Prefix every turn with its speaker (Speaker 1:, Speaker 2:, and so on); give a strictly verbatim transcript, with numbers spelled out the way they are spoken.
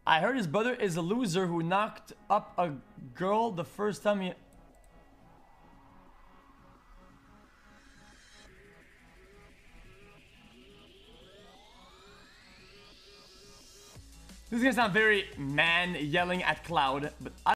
Speaker 1: I heard his brother is a loser who knocked up a girl the first time he... This is gonna sound very man yelling at Cloud, but I